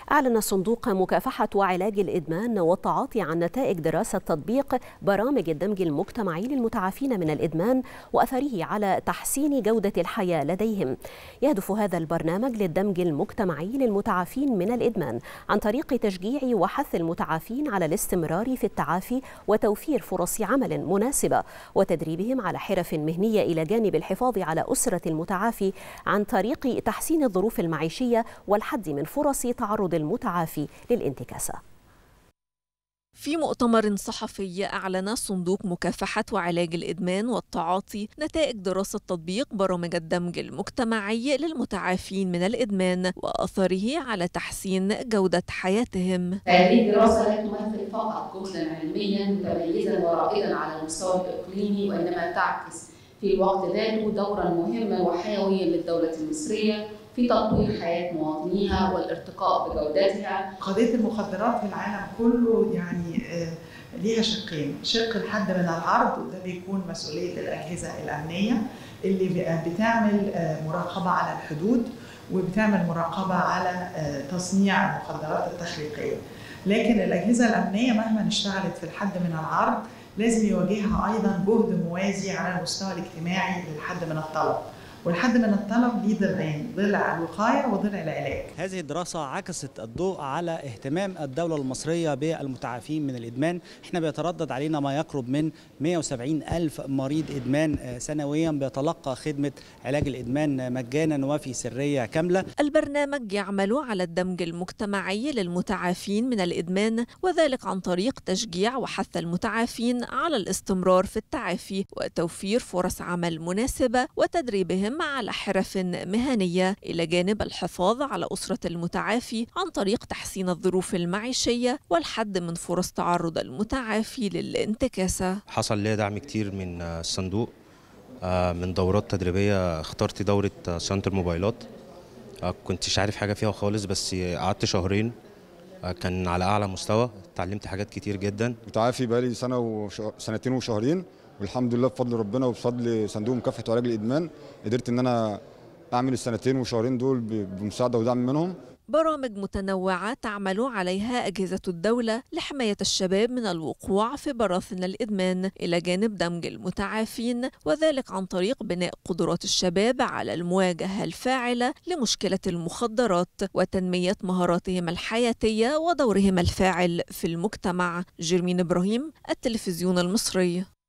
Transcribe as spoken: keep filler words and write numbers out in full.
أعلن صندوق مكافحة وعلاج الإدمان والتعاطي عن نتائج دراسة تطبيق برامج الدمج المجتمعي للمتعافين من الإدمان وأثره على تحسين جودة الحياة لديهم. يهدف هذا البرنامج للدمج المجتمعي للمتعافين من الإدمان عن طريق تشجيع وحث المتعافين على الاستمرار في التعافي وتوفير فرص عمل مناسبة وتدريبهم على حرف مهنية إلى جانب الحفاظ على أسرة المتعافي عن طريق تحسين الظروف المعيشية والحد من فرص تعرض المتعافي للانتكاسة. في مؤتمر صحفي أعلن صندوق مكافحة وعلاج الإدمان والتعاطي نتائج دراسة تطبيق برامج الدمج المجتمعي للمتعافين من الإدمان وأثره على تحسين جودة حياتهم. هذه الدراسة لا تمثل فقط كتلا علميا متميزا ورائدا على المستوى الإقليمي، وإنما تعكس في الوقت ذاته دورا مهما وحيويا للدولة المصرية في تطوير حياة مواطنيها والارتقاء بجودتها. قضية المخدرات في العالم كله يعني ليها شقين، شق الحد من العرض وده بيكون مسؤولية الأجهزة الأمنية اللي بتعمل مراقبة على الحدود وبتعمل مراقبة على تصنيع المخدرات التخليقية، لكن الأجهزة الأمنية مهما اشتغلت في الحد من العرض لازم يواجهها أيضا جهد موازي على المستوى الاجتماعي للحد من الطلب، والحد من الطلب ليه ضلعين، ضلع الوقاية وضلع العلاج. هذه الدراسة عكست الضوء على اهتمام الدولة المصرية بالمتعافين من الإدمان. احنا بيتردد علينا ما يقرب من مئة وسبعين ألف مريض إدمان سنويا بيتلقى خدمة علاج الإدمان مجانا وفي سرية كاملة. البرنامج يعمل على الدمج المجتمعي للمتعافين من الإدمان، وذلك عن طريق تشجيع وحث المتعافين على الاستمرار في التعافي وتوفير فرص عمل مناسبة وتدريبهم على حرف مهنية إلى جانب الحفاظ على أسرة المتعافي عن طريق تحسين الظروف المعيشية والحد من فرص تعرض المتعافي للانتكاسة. حصل لي دعم كتير من الصندوق من دورات تدريبية. اخترت دورة صيانة الموبايلات، كنتش عارف حاجة فيها خالص، بس قعدت شهرين كان على أعلى مستوى، اتعلمت حاجات كتير جدا. متعافي بقالي سنة وسنتين وشهرين، والحمد لله بفضل ربنا وبفضل صندوق مكافحة وعلاج الإدمان قدرت إن أنا أعمل السنتين وشهرين دول بمساعدة ودعم منهم. برامج متنوعة تعمل عليها أجهزة الدولة لحماية الشباب من الوقوع في براثن الإدمان إلى جانب دمج المتعافين، وذلك عن طريق بناء قدرات الشباب على المواجهة الفاعلة لمشكلة المخدرات وتنمية مهاراتهم الحياتية ودورهم الفاعل في المجتمع. جيرمين إبراهيم، التلفزيون المصري.